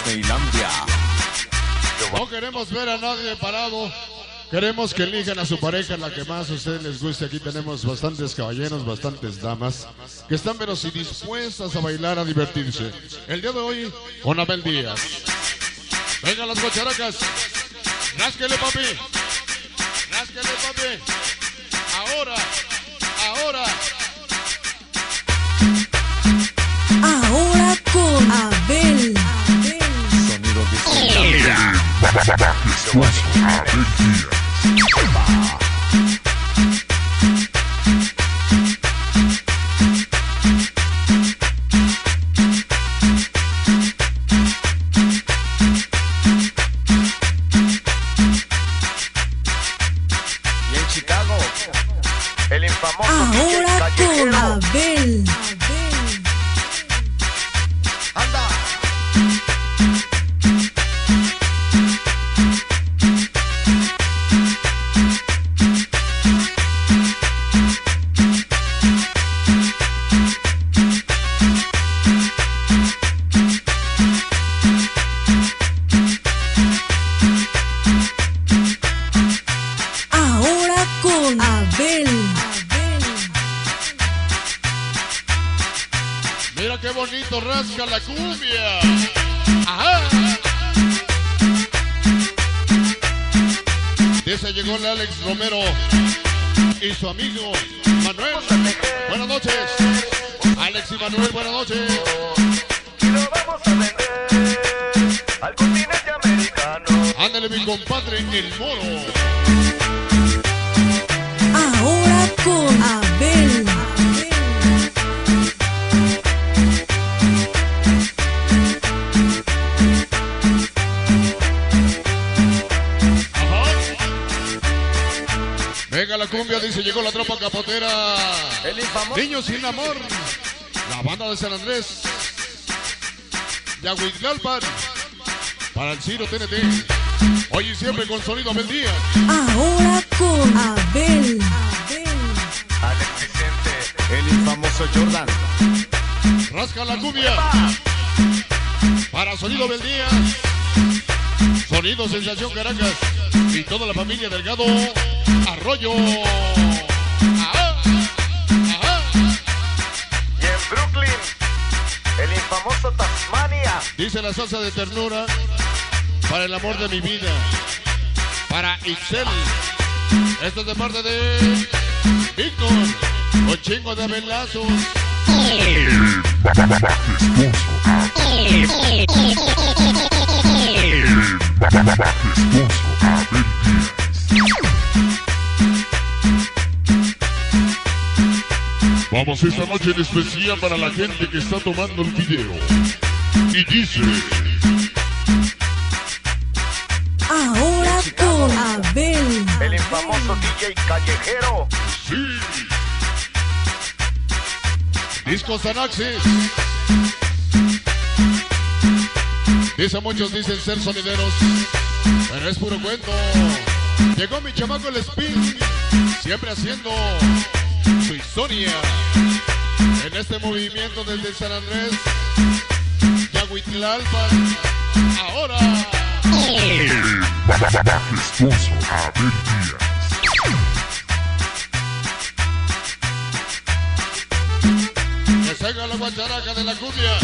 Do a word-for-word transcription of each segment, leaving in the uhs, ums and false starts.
Disneylandia. No queremos ver a nadie parado. Queremos que elijan a su pareja, la que más a ustedes les guste. Aquí tenemos bastantes caballeros, bastantes damas que están pero si dispuestas a bailar, a divertirse. El día de hoy, con Abel Díaz. Vengan las guacharacas. Rásquele, papi. Rásquele, papi. Ahora, ahora. Ahora con Abel. Sonido Disneylandia. Y en Chicago, el infamoso Ahora D J con Callejero. Abel. Anda. Ahora con Abel. Mira qué bonito rasca la cumbia. Ajá. Dice llegó el Alex Romero y su amigo Manuel. Buenas noches. Alex y Manuel, buenas noches. Y lo vamos a vender al continente americano. Ándale mi compadre, el Moro. Ahora con Abel. Ajá. Venga la cumbia, dice, llegó la tropa capotera. El infamoso Niños sin amor. La banda de San Andrés. Yahuitlalpan. Para el Ciro T N T. Hoy y siempre con sonido Abel Díaz. Ahora con Abel. Alex Vicente, el infamoso Jordan. Rasca la cumbia. Para sonido Abel Díaz. Sonido Sensación Caracas. Y toda la familia Delgado Arroyo. Ajá. Ajá. Y en Brooklyn, el infamoso Tasmania. Dice la salsa de ternura. Para el amor de mi vida. Para Ixel. Esto es de parte de Víctor. Un chingo de abelazos. Vamos esta noche en especial para la gente que está tomando el video. Y dice... Ahora con Abel. El infamoso D J Callejero. Sí. Discos Anaxis. Dice muchos dicen ser sonideros, pero es puro cuento. Llegó mi chamaco el Spin, siempre haciendo su historia en este movimiento desde San Andrés, Yahuitlalpan. Ahora Majestuoso Abel Díaz. que salga la guacharaca de la cumbia.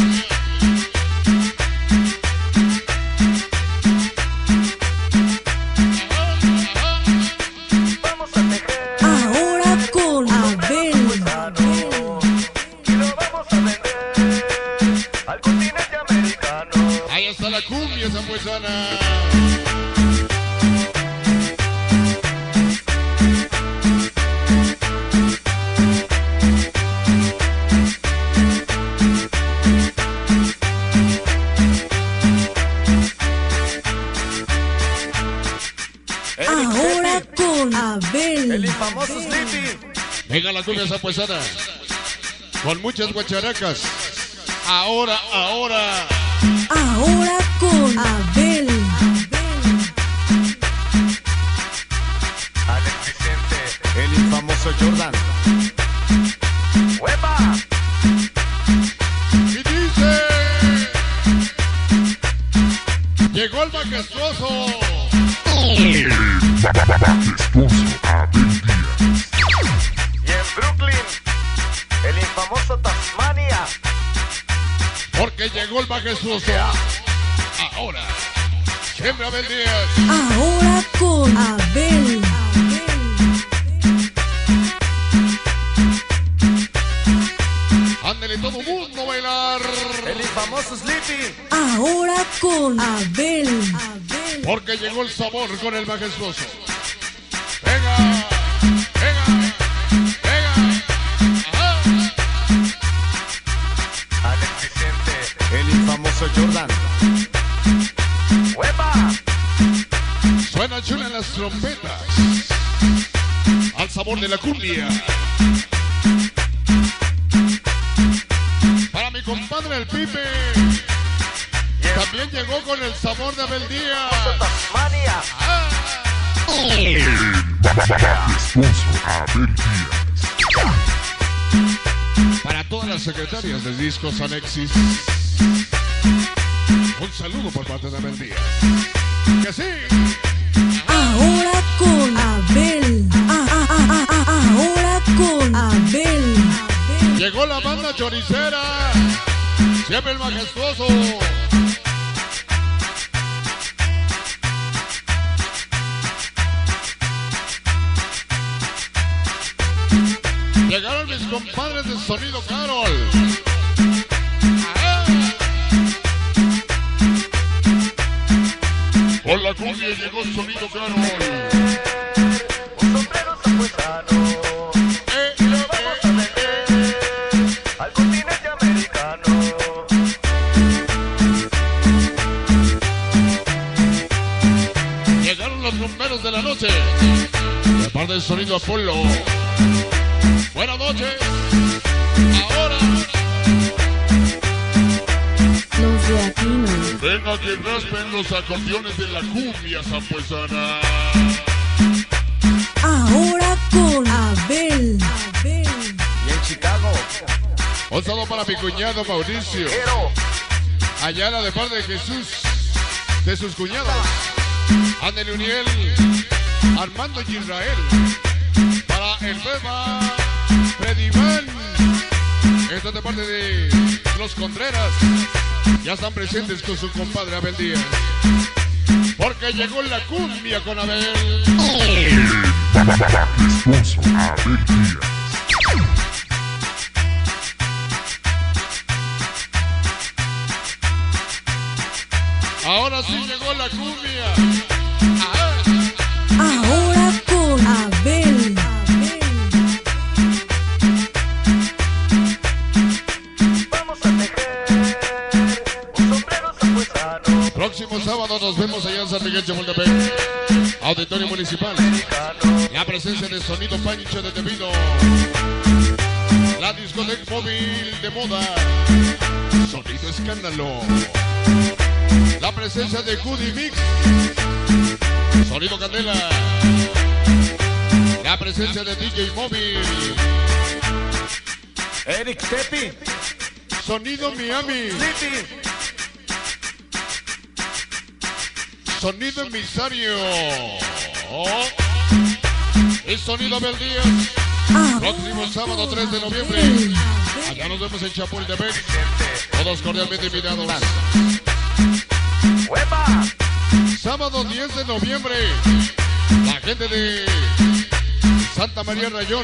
Vamos a tejer. Ahora con Abel. Y lo vamos a vender al continente americano. Ahí está la cumbia zambuesana. Ahora con El Abel. infamoso Sleepy. Venga la cumbia zambuesana. Con muchas guacharacas. Ahora, ahora. Ahora con Abel. Alex Vicente, el infamoso Jordan. ¡Huepa! Y dice... Llegó el majestuoso. Majestuoso Abel Díaz. Y en Brooklyn, el infamoso Tasmania. Porque llegó el majestuoso. Ahora, siempre Abel Díaz. Ahora con Abel. Ándele todo mundo a bailar. El infamoso Sleepy. Ahora con Abel. Porque llegó el sabor con el majestuoso. Venga, venga, venga. Ajá. Alex Vicente. El infamoso Jordan. ¡Huepa! Suenan chulas las trompetas. Al sabor de la cumbia. Para mi compadre el Pipe. También llegó con el sabor de Abel Díaz. Tasmania. Ah. Majestuoso Abel Díaz. Para todas las secretarias de Discos Anexis, un saludo por parte de Abel Díaz. Que sí. Ahora con Abel. Ah, ah, ah, ah, ah, ahora con Abel. Llegó la banda choricera. Siempre el majestuoso. Llegaron mis compadres de Sonido Carol. ¡Ah! Con la cumbia llegó Sonido Carol. Un sombrero sapuesano. Eh, Y lo vamos a vender al continente americano. Llegaron los rumberos de la noche. De parte del Sonido Apolo. Buenas noches. Ahora. Los de aquí no. Venga que raspen los acordeones de la cumbia zampuesana. Ahora con Abel. Abel. Y en Chicago. Un saludo para mi cuñado Mauricio. Quiero. Ayala de parte de Jesús. De sus cuñados. Ándele Uriel. Armando y Israel. Para el Beba. Freddy Van. Esto es de parte de los Contreras. Ya están presentes con su compadre Abel Díaz. Porque llegó la cumbia con Abel. Majestuoso Abel Díaz. Ahora sí llegó la cumbia. Ajá. Ahora con Abel. Vamos a tejer un sombrero sapuesano. Próximo sábado nos vemos allá en San Miguel Chapultepec. Auditorio Municipal. Americano. La presencia de Sonido Pancho de Tepino. La discoteca móvil de moda. Sonido Escándalo. La presencia de Goody Mix. Sonido Candela. La presencia de D J Móvil. Eric Tepi. Sonido Miami. Sleepy. Sonido Emisario. Oh. El sonido Abel Díaz. Próximo sábado tres de noviembre. Allá nos vemos en Chapultepec. Todos cordialmente invitados. ¡Huepa! Sábado diez de noviembre. La gente de Santa María Rayón.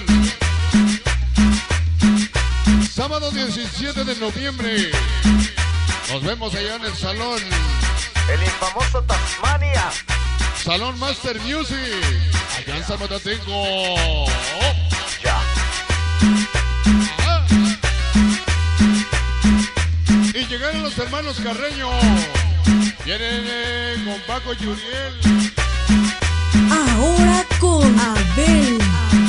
Sábado diecisiete de noviembre. Nos vemos allá en el salón. El infamoso Tasmania. Salón Master Music. Allá en San Matatenco. Oh. Ya. Ah. Y llegaron los hermanos Carreño. Vienen eh, con Paco y Uriel. Ahora con Abel.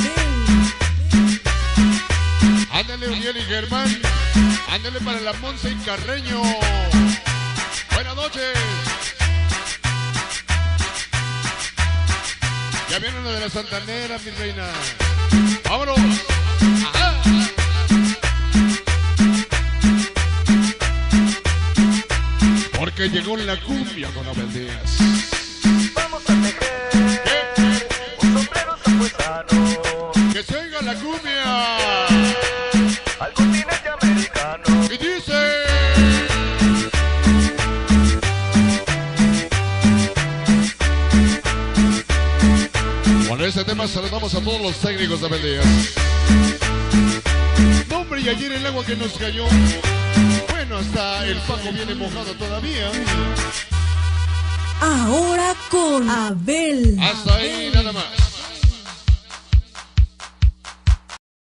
Ándale Uriel y Germán. Ándale para la Monse y Carreño. Buenas noches. Ya vienen lo de la Santanera, mi reina. Vámonos. Ajá. porque llegó la cumbia con Abel Díaz. Vamos a tejer un sombrero sapuesano. Que se oiga la cumbia. Al continente americano. Y dice... Con este tema saludamos a todos los técnicos de Abel Díaz. No, hombre, y ayer el agua que nos cayó. Bueno, hasta el Paco viene mojado todavía. Ahora con Abel. Hasta ahí nada más.